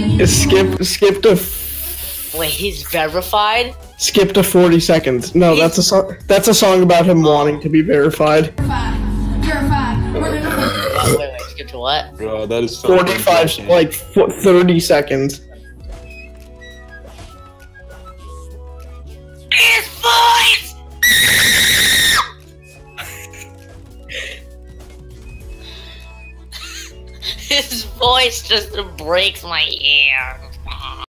Skip to. Wait, he's verified? Skip to 40 seconds. No, that's a song. That's a song about him wanting to be verified. Wait, skip to what? Bro, that is so 45, like 30 seconds. His voice! His voice just breaks my ear.